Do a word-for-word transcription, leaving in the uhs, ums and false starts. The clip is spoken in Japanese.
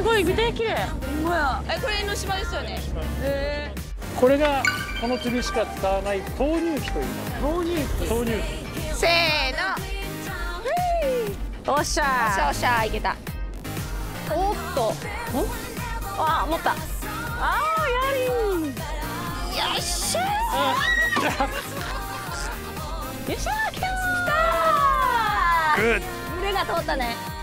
ごい見て綺麗。 ほんまや。え、これ江ノ島ですよね。へえ。 これがこの釣りしか使わない投入器という。 投入器。 投入器。 せーの。 おっしゃおっしゃー。 おっしゃいけた。おっと。あ、持った。 ああ、やりー。 よっしゃよっしゃー、来たー。 グッ。 ー。腕が通ったね。